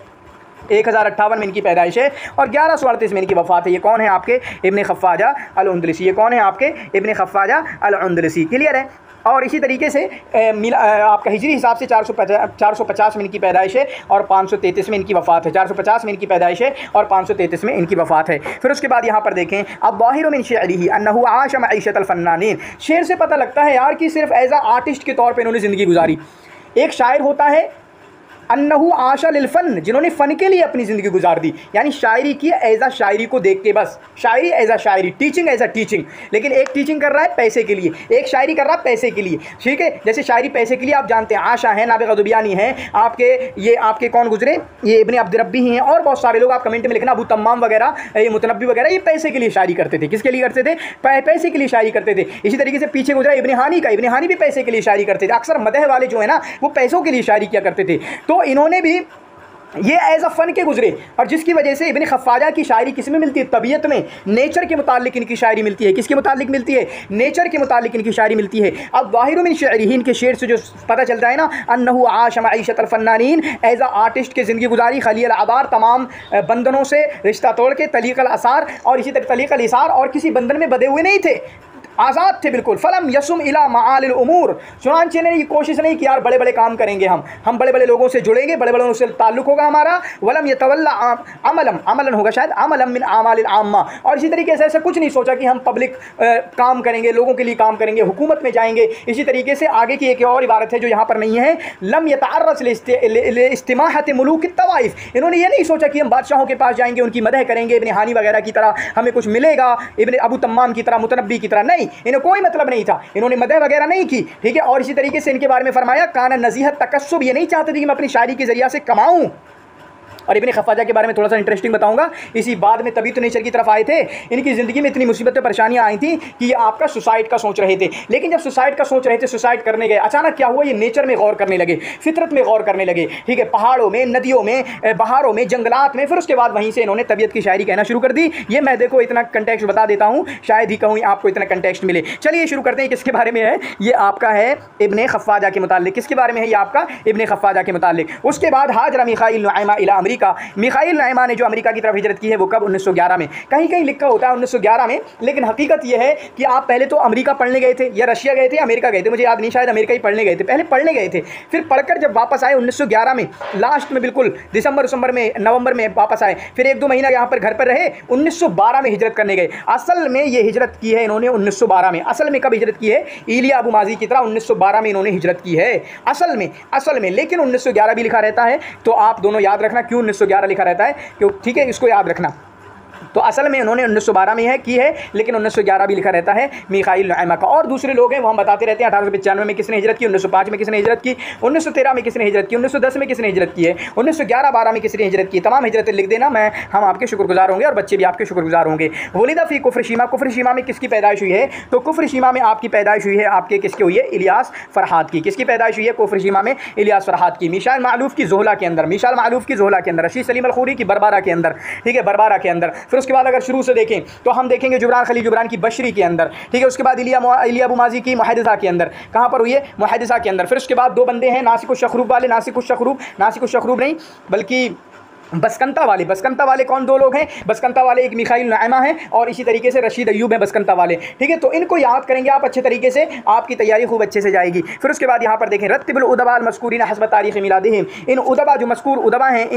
1058 में इनकी पैदाइश है, और 1138 में इनकी वफ़ात है। ये कौन है आपके? इब्न खफ़्फ़ाजा अल-अंदलुसी। ये कौन है आपके? इब्न खफ़्फ़ाजा अल-अंदलुसी। क्लियर है? और इसी तरीके से आपका हिजरी हिसाब से 450 में इनकी पैदाइश है, और 533 में इनकी वफ़ात है। 450 में इनकी पैदाइश है, और 533 में इनकी वफ़ात है। फिर उसके बाद यहाँ पर देखें, अब ज़ाहिर मिन शिअरिही अन्नहु आश मईशतल फ़न्नानीन। शेर से पता लगता है यार कि सिर्फ एज आर्टिस्ट के तौर पर इन्होंने ज़िंदगी गुजारी। एक शायर होता है अन्नहु आशा लिल फ़न, जिन्होंने फ़न के लिए अपनी ज़िंदगी गुजार दी, यानी शायरी की एज आ शायरी को देख के, बस शायरी एज आ शायरी, टीचिंग एज आ टीचिंग। लेकिन एक टीचिंग कर रहा है पैसे के लिए, एक शायरी कर रहा है पैसे के लिए, ठीक है। जैसे शायरी पैसे के लिए आप जानते हैं, आशा है, नाबिग़ा दुबियानी है, आपके कौन गुजरे, ये इब्ने अब्द रब्बी ही हैं, और बहुत सारे लोग, आप कमेंट में लिखना, अबू तम्माम वगैरह, ये मुतनब्बी वगैरह, ये पैसे के लिए शायरी करते थे। किसके लिए करते थे? पैसे के लिए शायरी करते थे। इसी तरीके से पीछे गुजरा इब्ने हानी का, इब्ने हानी भी पैसे के लिए शायरी करते थे। अक्सर मदह वाले जो है ना वो पैसों के लिए शायरी किया करते थे। तो इन्होंने भी ये एज अ फ़न के गुजरे, और जिसकी वजह से इब्न खफ़्फ़ाजा की शायरी किस में मिलती है? तबीयत में, नेचर के मुतालिक इनकी शायरी मिलती है। किसके मुतालिक मिलती है? नेचर के मुतालिक इनकी शायरी मिलती है। अब ज़ाहिर मिन शिअरिही, इनके शेर से जो पता चलता है ना, अन्नहु आश मईशतल फ़न्नानीन, एज अ आर्टिस्ट की ज़िंदगी गुजारी, खलील आबार, तमाम बंधनों से रिश्ता तोड़ के, तलीक़ल असार, और इसी तरह तलीक़ल इसार, और किसी बंधन में बंधे हुए नहीं थे, आज़ाद थे बिल्कुल। फ़लम यसुम इला मालिल उमूर, चुनांचे ने ये कोशिश नहीं कि यार बड़े बड़े काम करेंगे, हम बड़े बड़े लोगों से जुड़ेंगे, बड़े बड़े लोगों से ताल्लुक़ होगा हमारा। वलम यतवल्ला अमलन होगा शायद, अमलम मिन आमालिल आम्मा, और इसी तरीके से ऐसा कुछ नहीं सोचा कि हम पब्लिक काम करेंगे, लोगों के लिए काम करेंगे, हुकूमत में जाएंगे। इसी तरीके से आगे की एक और इबारत है जो यहाँ पर नहीं है, लम यतअर्रस लिइस्तिमाहत मुलूक तवाइफ, इन्होंने ये नहीं सोचा कि हम बादशाहों के पास जाएंगे, उनकी मदह करेंगे, इब्न हानी वगैरह की तरह हमें कुछ मिलेगा, इब्न अबू तम्माम की तरह, मुतनब्बी की तरह, नहीं, इन्हें कोई मतलब नहीं था, इन्होंने मदह वगैरह नहीं की, ठीक है। और इसी तरीके से इनके बारे में फरमाया, काना नज़ीहत तकस्सुब, ये नहीं चाहते थे कि मैं अपनी शायरी के ज़रिया से कमाऊँ, और इब्ने खफ़ाजा के बारे में थोड़ा सा इंटरेस्टिंग बताऊंगा इसी बाद में। तभी तो नेचर की तरफ आए थे। इनकी ज़िंदगी में इतनी मुसीबतें परेशानियां आई थी कि ये आपका सुसाइड का सोच रहे थे, लेकिन जब सुसाइड का सोच रहे थे, सुसाइड करने गए, अचानक क्या हुआ, ये नेचर में गौर करने लगे, फितरत में गौर करने लगे, ठीक है, पहाड़ों में, नदियों में, बहारों में, जंगलात में। फिर उसके बाद वहीं से इन्होंने तबीयत की शायरी कहना शुरू कर दी। ये मैं देखो इतना कंटेक्स्ट बता देता हूँ, शायद ही कहूँ आपको इतना कंटेक्स्ट मिले। चलिए शुरू करते हैं। किसके बारे में है ये? आपका है इब्ने खफ़ाजा के मुतालिक। किसके बारे में है ये? आपका इब्ने खफ़ाजा के मुतालिक। उसके बाद हाजरा मिखाइल नुआइमा इला अमेरिका। मिखाइल नुआइमा ने जो अमेरिका की तरफ हिजरत की है वो कब? 1911 में। कहीं कहीं लिखा होता है 1911 में, लेकिन हकीकत यह है कि आप पहले तो अमेरिका पढ़ने गए थे या रशिया गए थे, अमेरिका गए थे, मुझे याद नहीं, शायद अमेरिका ही पढ़ने गए थे, पहले पढ़ने गए थे। फिर पढ़कर जब वापस आए 1911 में, लास्ट में बिल्कुल दिसंबर में, नवंबर में वापस आए। फिर 1-2 महीना यहाँ पर घर पर रहे, 1912 में हिजरत करने गए। असल में ये हिजरत की है इन्होंने 1912 में। असल में कब हिजरत की है? इलिया अबू माजी की तरह 1912 में इन्होंने हिजरत की है असल में। लेकिन 1911 भी लिखा रहता है, तो आप दोनों याद रखना क्यों 1911 लिखा रहता है, क्यों, ठीक है, इसको याद रखना। तो असल में उन्होंने 1912 में है की है, लेकिन 1911 भी लिखा रहता है मिखाइल नुआइमा का। और दूसरे लोग हैं वो हम बताते रहते हैं। 1895 में किसने हिजरत की, 1905 में किसने हिजरत की, 1913 में किसने हिजरत की, 1910 में किसने हिजरत की है, 1911-12 में किसने हिजरत की। तमाम हिजरतें लिख देना, हम आपके शुक्रगुजार होंगे और बच्चे भी आपके शुक्रगुजार होंगे। वलीदा फ़ी कुफ्र शीमा। कुफ्र शीमा में किसकी पैदाइश हुई है? तो कुफ्र शीमा में आपकी पैदाइश हुई है, आपके किसकी हुई है? इलियास फरहाद की। किसकी पैदाइश हुई है कुफ्र शीमा में? इलियास फरहाद की। मिशाल मालूफ की ज़ोहला के अंदर, मिशाल मालूफ की ज़ोहला के अंदर, रशीद सलीम अल खूरी की बरबारा के अंदर, ठीक है, बरबारा के अंदर। फिर उसके बाद अगर शुरू से देखें तो हम देखेंगे जुबरान खलील जुबरान की बशरी के अंदर, ठीक है। उसके बाद इलिया अबू माजी की मुहद्दिसा के अंदर। कहाँ पर हुई है? मुहद्दिसा के अंदर। फिर उसके बाद 2 बंदे हैं नासिक शखरूब वाले, नासिक शखरूब नहीं बल्कि बसकंता वाले कौन? 2 लोग हैं बसकंता वाले, एक मिखाइल नुआइमा है और इसी तरीके से रशीद अय्यूब है बसकंता वाले, ठीक है। तो इनको याद करेंगे आप अच्छे तरीके से, आपकी तैयारी खूब अच्छे से जाएगी। फिर उसके बाद यहाँ पर देखें रत्तिबुल उदबा अल मज़कूरीन हस्ब तारीख़ मिलादिहिम। इन उदबा जो मज़कूर उदबा हैं,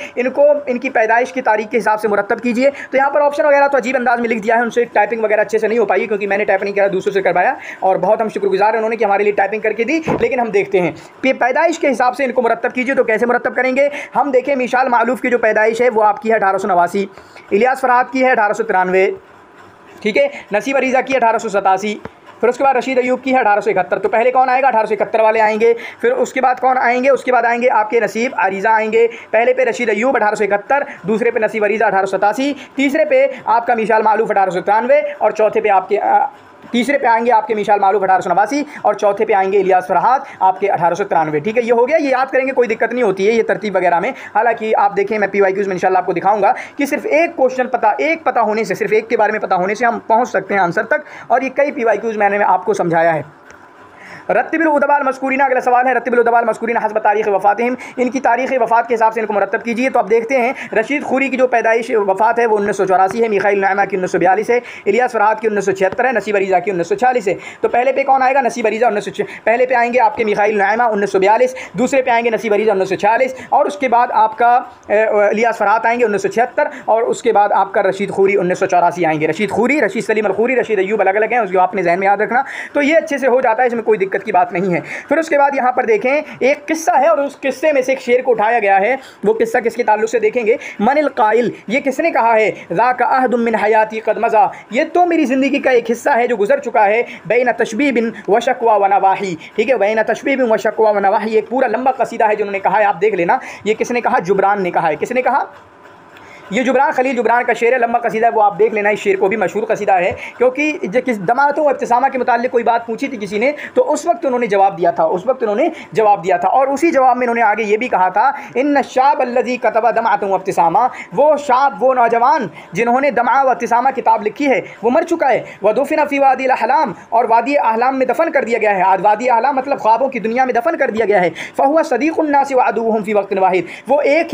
इनकी पैदाइश की तारीख के हिसाब से मुरत्तब कीजिए। तो यहाँ पर ऑप्शन वगैरह तो अजीब अंदाज में लिख दिया है, उनसे टाइपिंग वगैरह अच्छे से नहीं हो पाई क्योंकि मैंने टाइप नहीं किया, दूसरों से करवाया, और बहुत हम शुक्रगुजार हैं उन्होंने कि हमारे लिए टाइपिंग करके दी। लेकिन हम देखते हैं पैदाइश के हिसाब से इनको मुरत्तब कीजिए। तो कैसे मुरत्तब करेंगे? हम देखें मिशाल मालूफ की जो पैदाइश है वो आपकी है 1889, इलियास फरहाद की है 1893, ठीक है, नसीब अरीज़ा की 1887, फिर उसके बाद रशीद अय्यूब की है 1871। तो पहले कौन आएगा? 1871 वाले आएंगे। फिर उसके बाद कौन आएंगे? उसके बाद आएंगे आपके नसीब अरीज़ा आएंगे। पहले पे रशीद अय्यूब 1871, दूसरे पे नसीब अरीज़ा 1887, तीसरे पे आपका मिशाल मालूफ 1893 और चौथे पे आपके तीसरे पे आएंगे आपके मिशाल मालूफ 1889 और चौथे पे आएंगे इलियास फरहाद आपके 1893, ठीक है। ये हो गया, ये याद करेंगे, कोई दिक्कत नहीं होती है ये तरतीब वगैरह में। हालांकि आप देखें मैं PYQs में इंशाल्लाह आपको दिखाऊंगा कि सिर्फ एक क्वेश्चन पता होने से, सिर्फ एक के बारे में पता होने से हम पहुंच सकते हैं आंसर तक, और ये कई PYQs मैंने आपको समझाया है। रत्तिबुल उदबा अल मज़कूरीन, अगला सवाल है रत्तिबुल उदबा अल मज़कूरीन हस्ब तारीख़ वफ़ातिहिम। इनकी तारीख़ वफ़ात के हिसाब से इनको मुरत्तब कीजिए। तो अब देखते हैं रशीद खूरी की जो पैदाइश वफ़ात है वो 1984 है, मिखाइल नुआइमा की 1942 है, इलियास फरहाद की 1976 है, नसीब अरीज़ा की 1946 है। तो पहले पे कौन आएगा? नसीब अरीज़ा 1946। पहले पे आएंगे आपके मिखाइल नुआइमा 1942, दूसरे पे आएंगे नसीब अरीज़ा 1946, और उसके बाद आपका इलियास फरहाद आएंगे 1976, और उसके बाद आपका रशीद खूरी 1984 आएंगे। रशीद खूरी, रशीद सलीम अल खूरी, रशीद अय्यूब अलग अलग हैं, उसको आपने ज़हन में याद रखना। तो ये अच्छे से हो जाता है, इसमें कोई दिक्कत की बात नहीं है। फिर उसके बाद यहाँ पर देखें एक किस्सा है और उस किस्से में से एक शेर को उठाया गया है। वो किस्सा किसके ताल्लुक से देखेंगे? मनिल काइल, ये किसने कहा है? ज़ाका अहदुम मिन हयाती क़द मज़ा, ये तो मेरी ज़िंदगी का एक हिस्सा है जो गुजर चुका है। बैन तशबीबिन व शक्वा व नवाही, ठीक है, बैन तशबीबिन व शक्वा व नवाही, एक पूरा लंबा कसीदा है जो उन्होंने कहा है, आप देख लेना। ये किसने कहा? जुबरान ने कहा है। किसने कहा? ये जुबरान खलील जुबरान का शेर है, लंबा कसीदा है, वो आप देख लेना। इस शेर को भी मशहूर कसीदा है, क्योंकि किस दमातों व इब्तिसामा के मुताल्लिक़ कोई बात पूछी थी किसी ने, तो उस वक्त उन्होंने जवाब दिया था, और उसी जवाब में उन्होंने आगे ये भी कहा था, इन्न शाब अल्लज़ी कतबा दमातुन व इब्तिसामा, वो शाब, वो नौजवान जिन्होंने दमा व इब्तिसामा किताब लिखी है वो मर चुका है। व दुफ़िना फ़ी वादी अहलाम, और वादी अहलाम में दफन कर दिया गया है। आज वादी अहलाम मतलब ख्वाबों की दुनिया में दफन कर दिया गया है। फ़हुवा सदीक़ुन नास व अदुव्वुहुम फ़ी वक़्तिन वाहिद, वो एक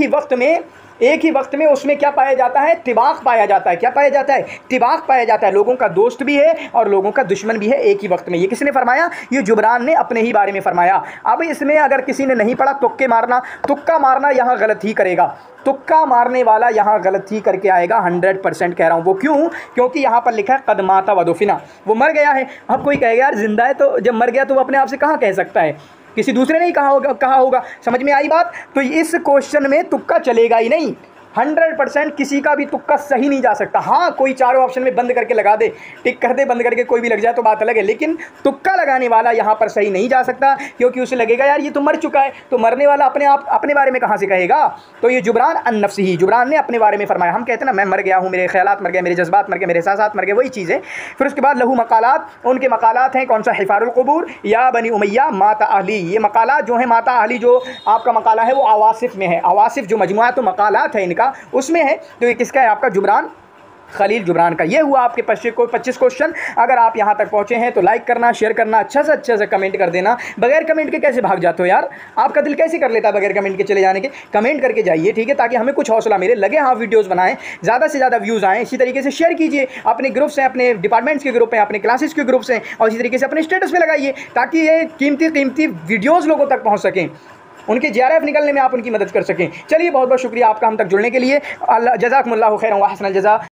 ही वक्त में उसमें क्या पाया जाता है? तिबाक पाया जाता है। क्या पाया जाता है? तिबाक पाया जाता है। लोगों का दोस्त भी है और लोगों का दुश्मन भी है एक ही वक्त में। ये किसने फरमाया? ये जुबरान ने अपने ही बारे में फरमाया। अब इसमें अगर किसी ने नहीं पढ़ा, तुक्का मारना यहाँ गलत ही करेगा। तुक्का मारने वाला यहाँ गलत ही करके आएगा, 100% कह रहा हूँ। वो क्यों? क्योंकि यहाँ पर लिखा है कद माता व दुफिना, वो मर गया है। अब कोई कहेगा यार जिंदा है, तो जब मर गया तो वो अपने आप से कहाँ कह सकता है? किसी दूसरे ने ही कहा होगा। समझ में आई बात? तो इस क्वेश्चन में तुक्का चलेगा ही नहीं। 100% किसी का भी तुक्का सही नहीं जा सकता। हाँ, कोई चारों ऑप्शन में बंद करके लगा दे, टिक कर दे, बंद करके कोई भी लग जाए तो बात अलग है, लेकिन तुक्का लगाने वाला यहाँ पर सही नहीं जा सकता, क्योंकि उसे लगेगा यार ये तो मर चुका है, तो मरने वाला अपने आप अपने बारे में कहाँ से कहेगा। तो ये जुबरान अन नफ्सिही, जुबरान ने अपने बारे में फरमाया। हम कहते हैं ना मैं मर गया हूँ, मेरे ख्यालात मर गए, मेरे जज्बात मर गए, मेरे एहसासात मर गए, वही चीज़ है। फिर उसके बाद लहू मकालात, उनके मकालात हैं कौन सा, हिफारुल कुबूर या बनी उमैया माता अहली। ये मकालात जो है माता अहली जो आपका मकाला है वो आवासिफ में है, आवासिफ जो मजमुआ तो मकालात है इनका उसमें है। तो ये किसका है, आपका जुबरान खलील जुबरान का। ये हुआ आपके 25 क्वेश्चन। अगर आप यहाँ तक पहुँचे हैं तो लाइक करना, शेयर करना, अच्छा से कमेंट कर देना। बगैर कमेंट के कैसे भाग जाते हो यार, आपका दिल कैसे कर लेता है बगैर कमेंट के चले जाने के। कमेंट करके जाइए, ठीक है, ताकि हमें कुछ हौसला मिले, लगे हाँ वीडियोज़ बनाएं, ज़्यादा से ज़्यादा व्यूज़ आएँ। इसी तरीके से शेयर कीजिए, अपने ग्रुप्स हैं, अपने डिपार्टमेंट्स के ग्रुप हैं, अपने क्लासेस के ग्रुप्स हैं, और इसी तरीके से अपने स्टेटस पे लगाइए, ताकि ये कीमती वीडियोज़ लोगों तक पहुँच सकें, उनके JRF निकलने में आप उनकी मदद कर सकें। चलिए, बहुत बहुत शुक्रिया आपका हम तक जुड़ने के लिए। अल्लाह जज़ाकुमुल्लाहु खैरन व अहसनल जज़ा।